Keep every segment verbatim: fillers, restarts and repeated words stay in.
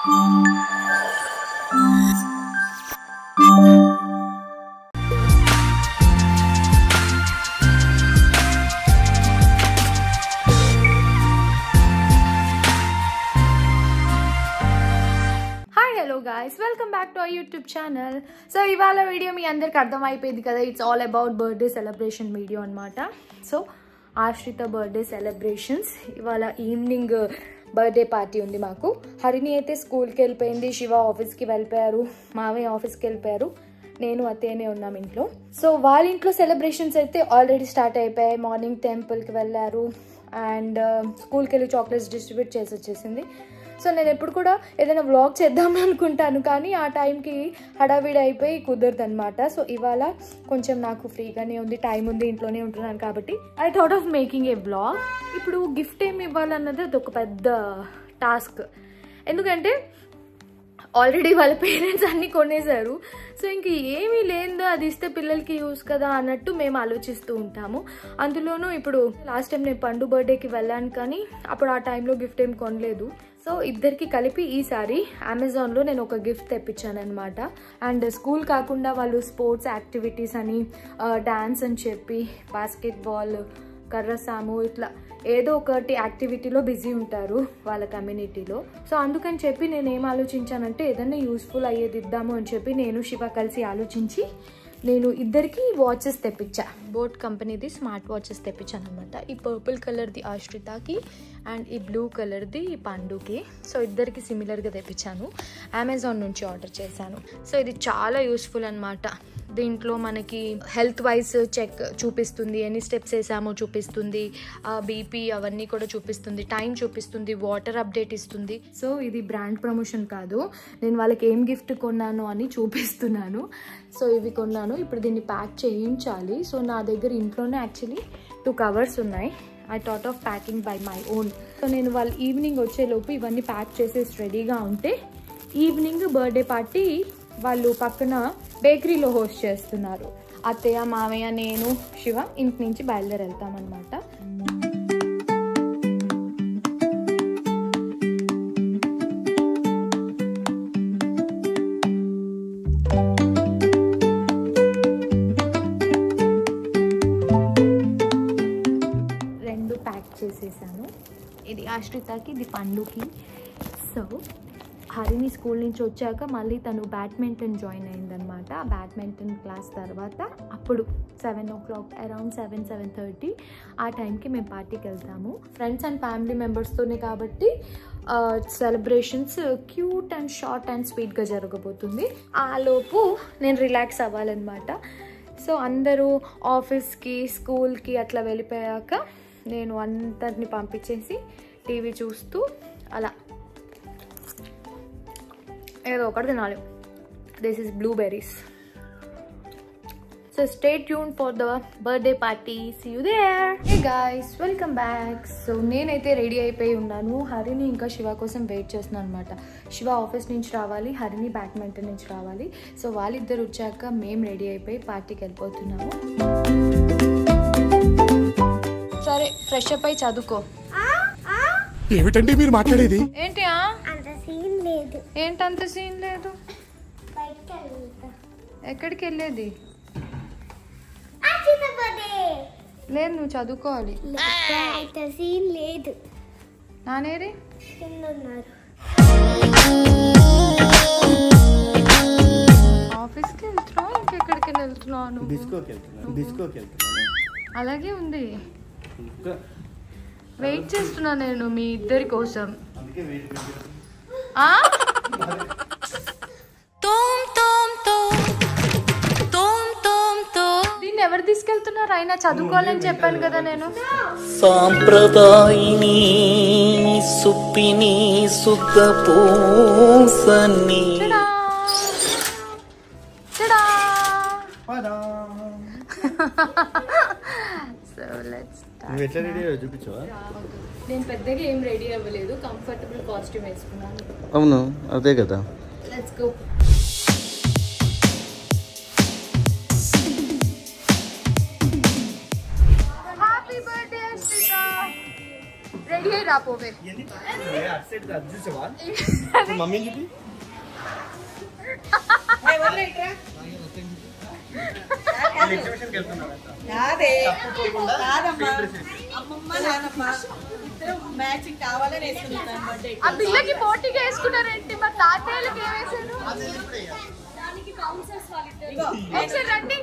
guys, welcome back to our YouTube channel. So ivala video మీ అందరికి అర్థమైపోయింది కదా, it's all about birthday celebration video అన్నమాట. So Ashrita birthday celebrations ఇవాళ evening birthday party ఉంది మాకు. హరిణి అయితే స్కూల్కి వెళ్ళిపోయింది, శివ ఆఫీస్కి వెళ్ళిపోయారు, మావయ్య ఆఫీస్కి వెళ్ళిపోయారు, నేను అత్తయ్యనే ఉన్నాం ఇంట్లో. సో వాళ్ళ ఇంట్లో సెలబ్రేషన్స్ అయితే ఆల్రెడీ స్టార్ట్ అయిపోయాయి. మార్నింగ్ టెంపుల్కి వెళ్ళారు అండ్ స్కూల్కి వెళ్ళి చాక్లెట్స్ డిస్ట్రిబ్యూట్ చేసి వచ్చేసింది. సో నేను ఎప్పుడు కూడా ఏదైనా వ్లాగ్ చేద్దామని అనుకుంటాను, కానీ ఆ టైంకి హడావిడి అయిపోయి కుదరదు అనమాట. సో ఇవాళ కొంచెం నాకు ఫ్రీగానే ఉంది, టైం ఉంది, ఇంట్లోనే ఉంటున్నాను కాబట్టి I thought of making a vlog. ఇప్పుడు గిఫ్ట్ ఏమి ఇవ్వాలన్నది అది ఒక పెద్ద టాస్క్, ఎందుకంటే ఆల్రెడీ వాళ్ళ పేరెంట్స్ అన్నీ కొనేసారు. సో ఇంక ఏమీ లేదో అది ఇస్తే పిల్లలకి యూస్ కదా అన్నట్టు మేము ఆలోచిస్తూ ఉంటాము. అందులోనూ ఇప్పుడు లాస్ట్ టైం నేను పండు బర్త్డేకి వెళ్ళాను, కానీ అప్పుడు ఆ టైంలో గిఫ్ట్ ఏం కొనలేదు. సో ఇద్దరికి కలిపి ఈసారి అమెజాన్లో నేను ఒక గిఫ్ట్ తెప్పించాను అనమాట. అండ్ స్కూల్ కాకుండా వాళ్ళు స్పోర్ట్స్ యాక్టివిటీస్ అని, డాన్స్ అని చెప్పి, బాస్కెట్బాల్, కర్రసాము, ఇట్లా ఏదో ఒకటి యాక్టివిటీలో బిజీ ఉంటారు వాళ్ళ కమ్యూనిటీలో. సో అందుకని చెప్పి నేను ఏం ఆలోచించానంటే ఏదైనా యూస్ఫుల్ అయ్యేది ఇద్దాము అని చెప్పి నేను శివ కలిసి ఆలోచించి నేను ఇద్దరికి వాచెస్ తెప్పించా. బోట్ కంపెనీది స్మార్ట్ వాచెస్ తెప్పించాను అనమాట. ఈ పర్పుల్ కలర్ది ఆశ్రితకి అండ్ ఈ బ్లూ కలర్ది పండుకి. సో ఇద్దరికి సిమిలర్గా తెప్పించాను, అమెజాన్ నుంచి ఆర్డర్ చేశాను. సో ఇది చాలా యూస్ఫుల్ అనమాట. దీంట్లో మనకి హెల్త్ వైజ్ చెక్ చూపిస్తుంది, ఎన్ని స్టెప్స్ వేసామో చూపిస్తుంది, బీపీ అవన్నీ కూడా చూపిస్తుంది, టైం చూపిస్తుంది, వాటర్ అప్డేట్ ఇస్తుంది. సో ఇది బ్రాండ్ ప్రమోషన్ కాదు, నేను వాళ్ళకి ఏం గిఫ్ట్ కొన్నాను అని చూపిస్తున్నాను. సో ఇవి కొన్నాను, ఇప్పుడు దీన్ని ప్యాక్ చేయించాలి. సో నా దగ్గర ఇంట్లోనే యాక్చువల్లీ టూ కవర్స్ ఉన్నాయి. I thought of packing by my own. So నేను వాళ్ళు ఈవినింగ్ వచ్చేలోపు ఇవన్నీ ప్యాక్ చేసేసి రెడీగా ఉంటే, ఈవినింగ్ బర్త్డే పార్టీ వాళ్ళు పక్కన బేకరీలో హోస్ట్ చేస్తున్నారు. అత్తయ్య, మామయ్య, నేను, శివ ఇంటి నుంచి బయలుదేరి వెళ్తామన్నమాట. రెండు ప్యాక్ చేసేసాను. ఇది ఆశ్రితకి, ఇది పండుకి. సో హరిణి స్కూల్ నుంచి వచ్చాక మళ్ళీ తను బ్యాడ్మింటన్ జాయిన్ అయిందనమాట. ఆ బ్యాడ్మింటన్ క్లాస్ తర్వాత అప్పుడు seven o'clock around seven seven thirty ఆ టైంకి మేము పార్టీకి వెళ్తాము. ఫ్రెండ్స్ అండ్ ఫ్యామిలీ మెంబర్స్తోనే కాబట్టి celebrations cute and short and స్వీట్గా జరగబోతుంది. ఆ లోపు నేను రిలాక్స్ అవ్వాలన్నమాట. సో అందరూ ఆఫీస్కి, స్కూల్కి అట్లా వెళ్ళిపోయాక నేను అందరిని పంపించేసి టీవీ చూస్తూ అలా ఏదో ఒకటి తినాలి. This is blueberries. So stay tune for the birthday party. See you there. Hey guys, welcome back. So నేనైతే రెడీ అయిపోయి ఉన్నాను. హరిని ఇంకా శివ కోసం వెయిట్ చేస్తున్నాను అనమాట. శివ ఆఫీస్ నుంచి రావాలి, హరిని బ్యాడ్మింటన్ నుంచి రావాలి. సో వాళ్ళిద్దరు వచ్చాక మేము రెడీ అయిపోయి పార్టీకి వెళ్ళిపోతున్నాము. సరే, ఫ్రెష్ అప్ అయి చదువుకో. ఏమిటండి మీరు మాట్లాడేది? ఏంటి ఏంటంత సీన్ లేదు? ఎక్కడికి వెళ్ళేది లేదు, నువ్వు చదువుకోవాలి. నానేరి ఆఫీస్కి వెళ్తున్నావు, ఇంకెక్కడికి వెళ్తున్నావు? అలాగే ఉంది, వెయిట్ చేస్తున్నా నేను మీ ఇద్దరి కోసం. దీన్ని ఎవరు తీసుకెళ్తున్నారు? అయినా చదువుకోవాలని చెప్పాను కదా నేను. సాంప్రదాయిని సుప్పిని సుఖ పూసని నేను పెద్దగా ఏం రెడీ అవ్వలేదు, కంఫర్టబుల్ కాస్ట్యూమ్ వేసుకున్నాను. అవును, అదే కదా. Let's go. Happy birthday Ashrita. Ready రాపోవే మమ్మీ చూపి ఆ పిల్లకి పోటీగా వేసుకున్నారేంటి మరి తాతయ్యలకి ఏమేసారు ఒకసారి రండి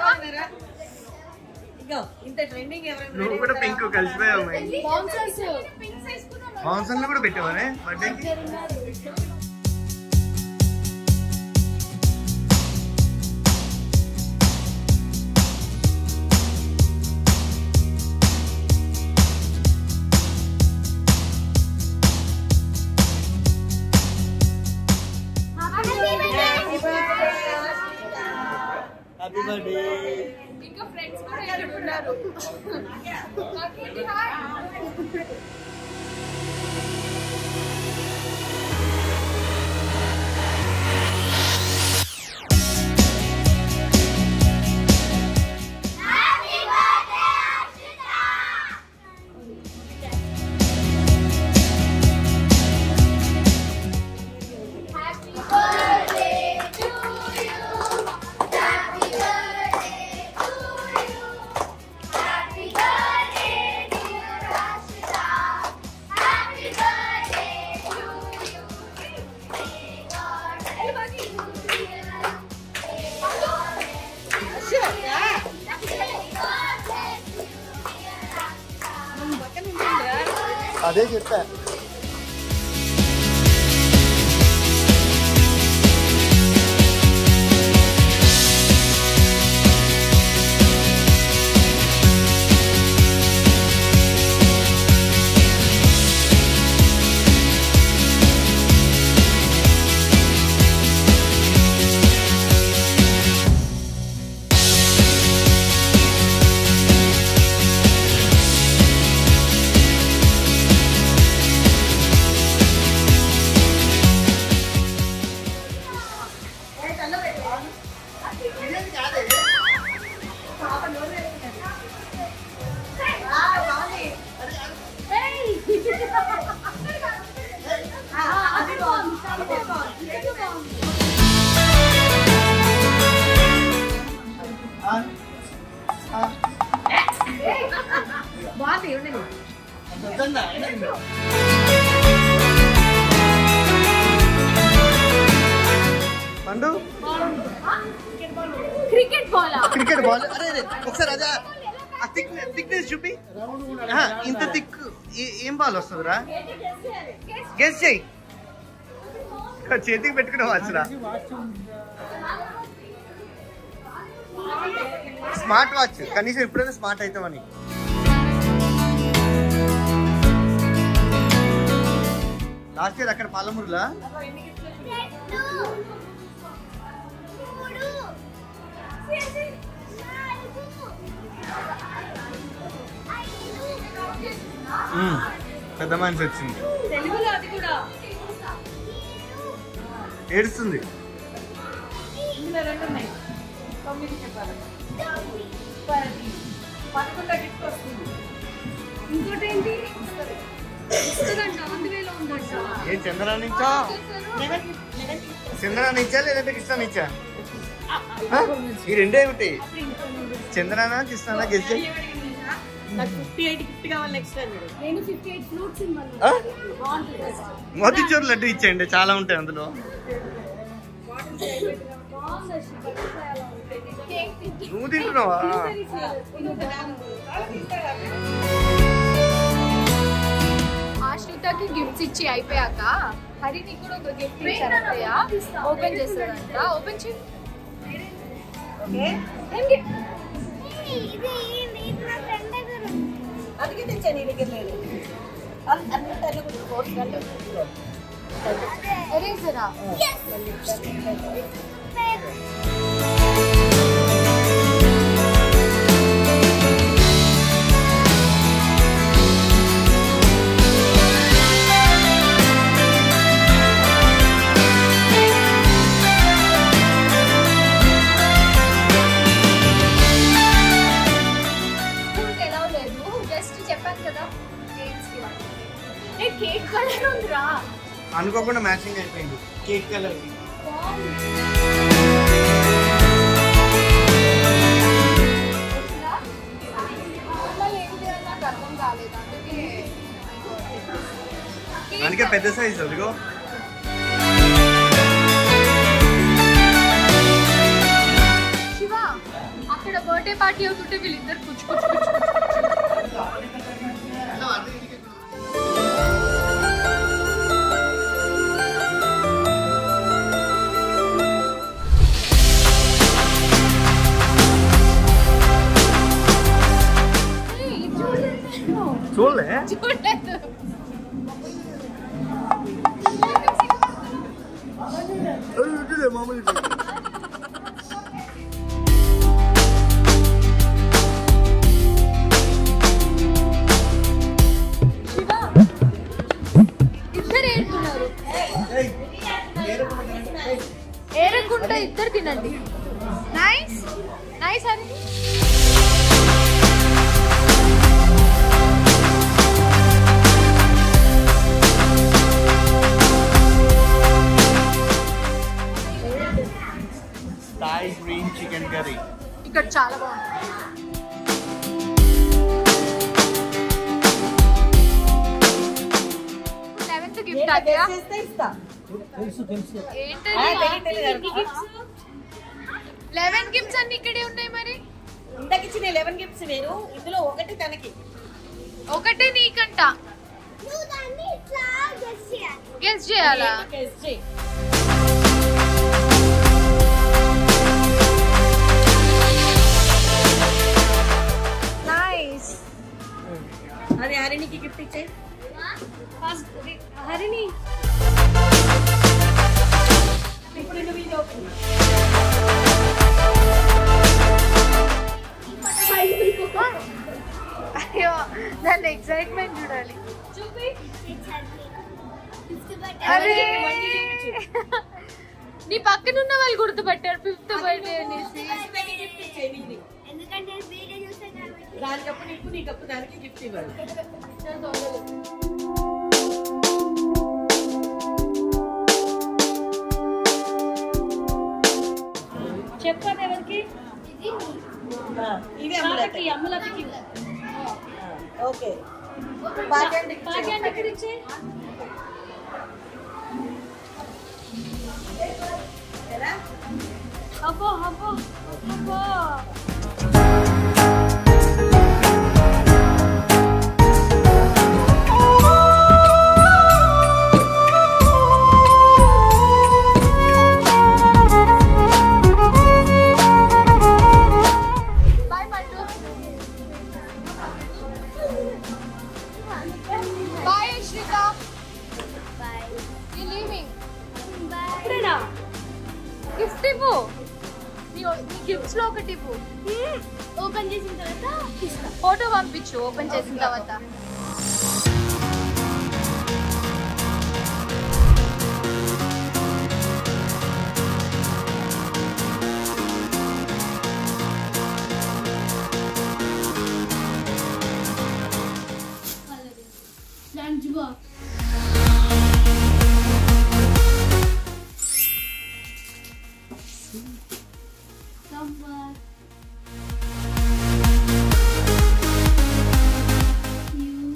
నువ్వు కూడా పింక్ కలిసిపోయావు మాన్సన్ లో కూడా పెట్టావనే బర్త్డేకి హ్యాపీ బర్త్డే ఇంకా ఫ్రెండ్స్ కూడా ఇక్కడ ఉన్నారు అదే చెప్పా పండు క్రికెట్ బాల్ క్రికెట్ బాల్ అరే ఒకసారి అదే ఆ థిక్ థిక్నెస్ చూపి ఇంత థిక్ ఏం బాల్ వస్తుందిరా గెస్ చేయి చేతికి పెట్టుకునే వాచ్రా స్మార్ట్ వాచ్ కనీసం ఎప్పుడైనా స్మార్ట్ అవుతామని లాస్ట్ ఇయర్ అక్కడ పాలమూరులా పెద్ద మనిషి వచ్చింది ఏడుస్తుంది ఇంకోటేంటి ఏ చంద్రా నుంచా చంద్రా నుంచా లేదంటే కృష్ణ నుంచా ఈ రెండే ఏమిటి చంద్రానా కృష్ణనా గెలిచే మోతిచూర్ లడ్డు ఇచ్చేయండి చాలా ఉంటాయి అందులో నువ్వు తింటున్నావా ఆశ్రితకి గిఫ్ట్స్ ఇచ్చి అయిపోయాక హరి నీకు కూడా ఒక గిఫ్ట్ ఇచ్చారు ఓపెన్ చేస్తాడంట ఓపెన్ చేయి అందుకే తెచ్చా నీ దగ్గర లేదు ఎరేజరా అనుకోకుండా మ్యాచింగ్ అయిపోయింది కేక్ కలర్. అందుకే పెద్ద సైజ్ అదిగో. శివ అక్కడ బర్త్డే పార్టీ అవుతుంటే వీళ్ళిద్దరు కూర్చు కూర్చు చూడలే చూడలేదు. మామూలు ఇద్దరు ఏరుకున్నారు. ఏరకుండా ఇద్దరు తినండి. నైస్ నైస్ అని థాయ్ గ్రీన్ చికెన్ కర్రీ ఇక్కడ చాలా బాగుంది. లెవెన్త్ గిఫ్ట్ అయ్యా ఏంటది? లెవెన్ గిఫ్ట్స్ అన్ని ఇక్కడే ఉన్నాయి. మరి ఇంతకి ఇచ్చిన లెవెన్ గిఫ్ట్స్ వేరు, ఇందులో ఒకటి తనకి, ఒకటే నీకంట. గెస్ చేయాలా? గెస్ చేయి. నైస్. అది హరిణికి గిఫ్ట్ ఇచ్చే. హరిణి ఇప్పుడు నువ్వు ఇది ఓపెన్. అయ్యో దాని ఎక్సైట్మెంట్ చూడాలి. అరే నీ పక్కన ఉన్న వాళ్ళు గుర్తుపట్టారు ఫిఫ్త్ బర్త్డే అనేసి. గిఫ్ట్ ఇచ్చే నీది. దానికప్పు నీకు నీకప్పు దానికి గిఫ్ట్ ఇవ్వాలి. చెప్పండి ఎవరికి? ఇది అమ్ములకి. అమ్ములకి ఓకే. భాగ్యాన్ని ఎక్కడ ఇచ్చే? అబ్బో అబ్బో అబ్బో. గిఫ్ట్ ఇవ్వు. నీ గిఫ్ట్స్ లో ఒకటి ఇవ్వు. ఓపెన్ చేసిన తర్వాత ఫోటో పంపించు. ఓపెన్ చేసిన తర్వాత లంచ్ బాక్స్. You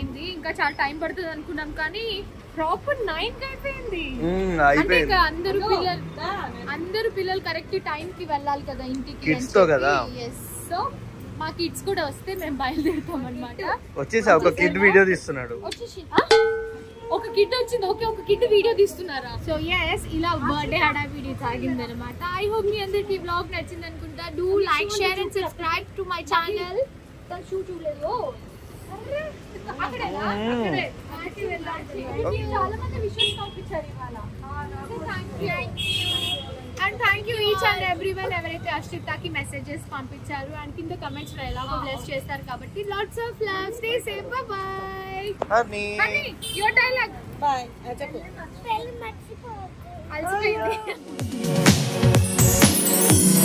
అయిపోయింది. ఇంకా చాలా టైం పడుతుంది అనుకున్నాం కానీ ప్రాపర్ నైన్ కి అయిపోయింది. మ్మ్, అంటే అయిపోయింది. ఇంకా అందరు పిల్లలు అందరు పిల్లలు కరెక్ట్ టైం కి వెళ్ళాలి కదా ఇంటికి. Kids తో కదా. సో మా కిడ్స్ కూడా వస్తే మేము బయలుదేరుతాం అనమాట. వచ్చేసి ఒక కిడ్ వీడియో తీస్తున్నాడు. వచ్చేసి ఆ? ఒక కిడ్ వచ్చింది. ఓకే, ఒక కిడ్ వీడియో తీస్తున్నారా? సో ఎస్, ఇలా బర్త్డే హడా వీడియో సాగింది అనమాట. ఐ హోప్ మీ అందరికి బ్లాగ్ నచ్చింది అనుకుంటా. Do like, share and subscribe to my channel. తను షూ చూడలేదు. అక్కడేనా? అక్కడే. చాలా మంది విషయాలు పంపించారు ఇవాళ. And thank you each and every one ఎవరైతే అశ్రితకి మెసేజెస్ పంపించారు అండ్ కింద కమెంట్స్ లో ఎలాగో బ్లెస్ చేస్తారు కాబట్టి lots of love, stay safe, bye bye. Honey honey your dialogue bye చెప్పు. అలసిపోయింది.